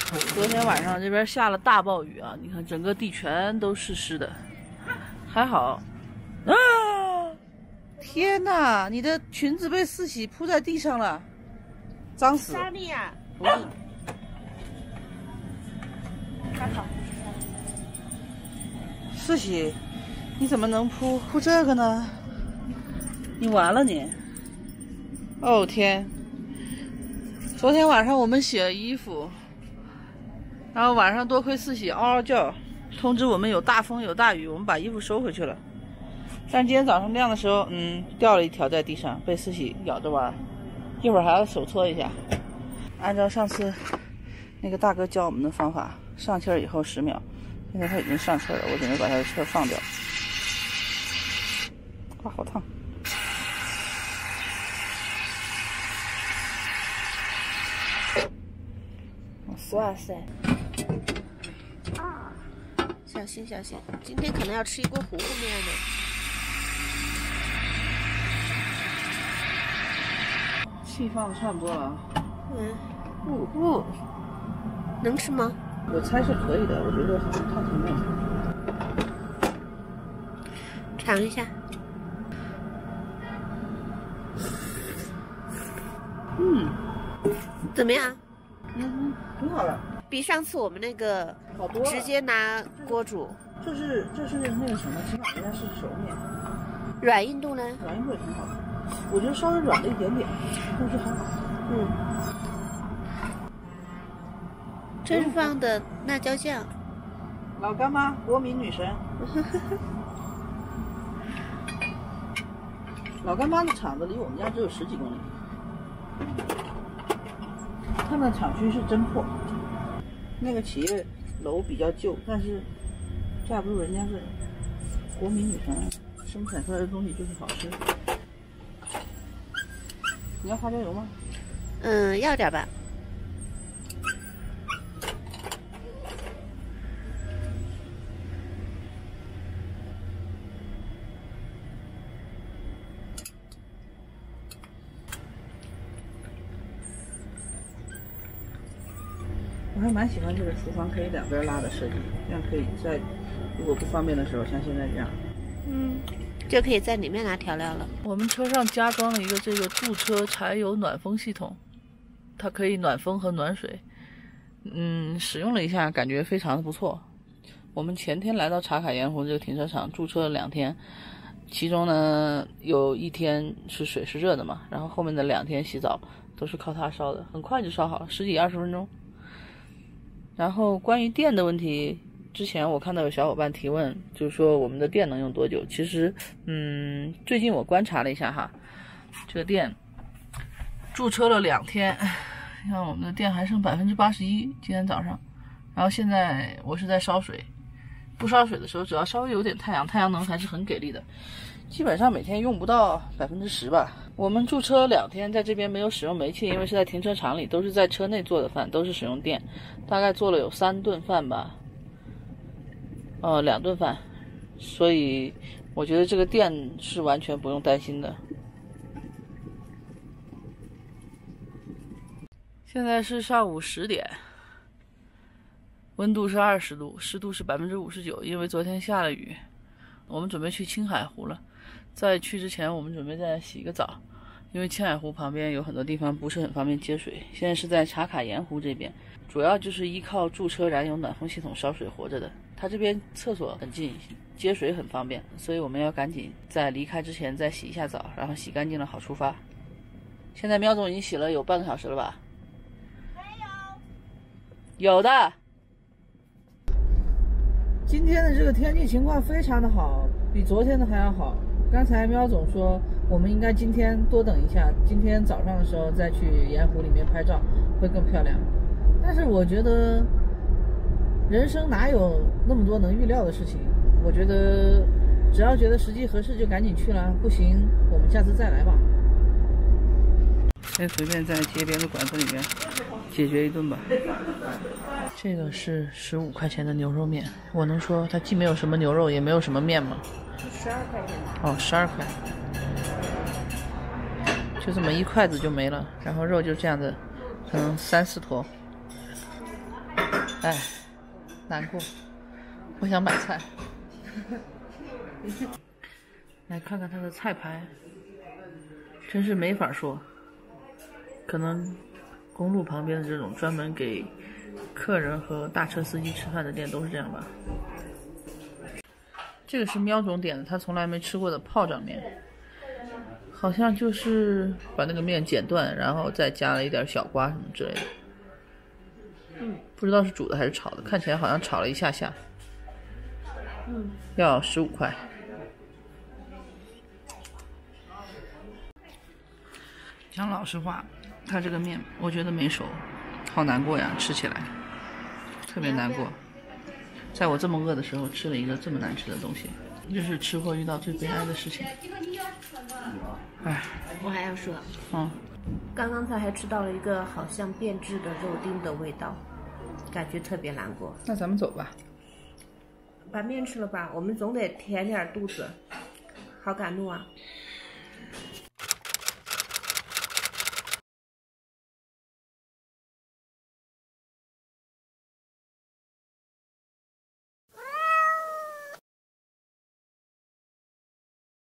昨天晚上这边下了大暴雨啊，你看整个地全都是湿的，还好。啊！天哪，你的裙子被四喜铺在地上了，脏死了。 莎莉啊， 不是， 还好。 四喜，你怎么能铺这个呢？你完了你！哦天！昨天晚上我们洗了衣服，然后晚上多亏四喜嗷嗷叫，通知我们有大风有大雨，我们把衣服收回去了。但今天早上晾的时候，掉了一条在地上，被四喜咬着玩，一会儿还要手搓一下。按照上次那个大哥教我们的方法，上气儿以后10秒。现在他已经上车了，我准备把他的车放掉。哇，好烫！ 哇塞！啊，小心小心，今天可能要吃一锅糊糊面呢。 气放的差不多了。 能吃吗？ 我猜是可以的，我觉得它挺嫩。 尝一下。怎么样？ 挺好的， 比上次我们那个好多了。 直接拿锅煮。 这是那个什么，起码人家是熟面。 软硬度呢？ 软硬度也挺好的，我觉得稍微软了一点点，但是还好。 这是放的辣椒酱。 老干妈，国民女神。老干妈的厂子离我们家只有10几公里，他们的厂区是真破。那个企业楼比较旧，但是架不住人家是国民女神，生产出来的东西就是好吃。你要花椒油吗？ 要点吧。 我还蛮喜欢这个厨房可以两边拉的设计，这样可以在如果不方便的时候，像现在这样， 就可以在里面拿调料了。我们车上加装了一个这个驻车柴油暖风系统，它可以暖风和暖水。使用了一下，感觉非常的不错。我们前天来到茶卡盐湖这个停车场驻车了2天，其中呢有1天是水是热的嘛，然后后面的2天洗澡都是靠它烧的，很快就烧好了，10几20分钟。然后关于电的问题，之前我看到有小伙伴提问，就是说我们的电能用多久？其实，最近我观察了一下哈，这个电驻车了2天，像我们的电还剩81%，今天早上。然后现在我是在烧水，不烧水的时候，只要稍微有点太阳，太阳能还是很给力的，基本上每天用不到10%吧。我们驻车2天，在这边没有使用煤气，因为是在停车场里，都是在车内做的饭，都是使用电，大概做了有3顿饭吧，2顿饭，所以我觉得这个电是完全不用担心的。现在是上午10点，温度是20度，湿度是59%，因为昨天下了雨。我们准备去青海湖了，在去之前我们准备再洗个澡，因为青海湖旁边有很多地方不是很方便接水。现在是在茶卡盐湖这边，主要就是依靠驻车燃油暖风系统烧水活着的。它这边厕所很近，接水很方便，所以我们要赶紧在离开之前再洗一下澡，然后洗干净了好出发。现在喵总已经洗了有半个小时了吧？ 没有。有的。今天的这个天气情况非常的好，比昨天的还要好。刚才喵总说我们应该今天多等一下，今天早上的时候再去盐湖里面拍照会更漂亮。但是我觉得人生哪有那么多能预料的事情，我觉得只要觉得时机合适就赶紧去了，不行我们下次再来吧。先随便在街边的馆子里面解决一顿吧。这个是15块钱的牛肉面，我能说它既没有什么牛肉也没有什么面吗？12块钱。哦，12块，就这么1筷子就没了，然后肉就这样子，可能3、4坨。 哎，难过，我想买菜。来看看他的菜牌，真是没法说。可能公路旁边的这种专门给客人和大车司机吃饭的店都是这样吧。这个是喵总点的，他从来没吃过的炮仗面，好像就是把那个面剪断，然后再加了一点小瓜什么之类的。不知道是煮的还是炒的，看起来好像炒了一下下。要15块。讲老实话，它这个面我觉得没熟，好难过呀，吃起来特别难过。在我这么饿的时候吃了一个这么难吃的东西，这是吃货遇到最悲哀的事情。哎， 我还要说，刚刚才还吃到了一个好像变质的肉丁的味道，感觉特别难过。 那咱们走吧。 把面吃了吧，我们总得填点肚子，好赶路啊。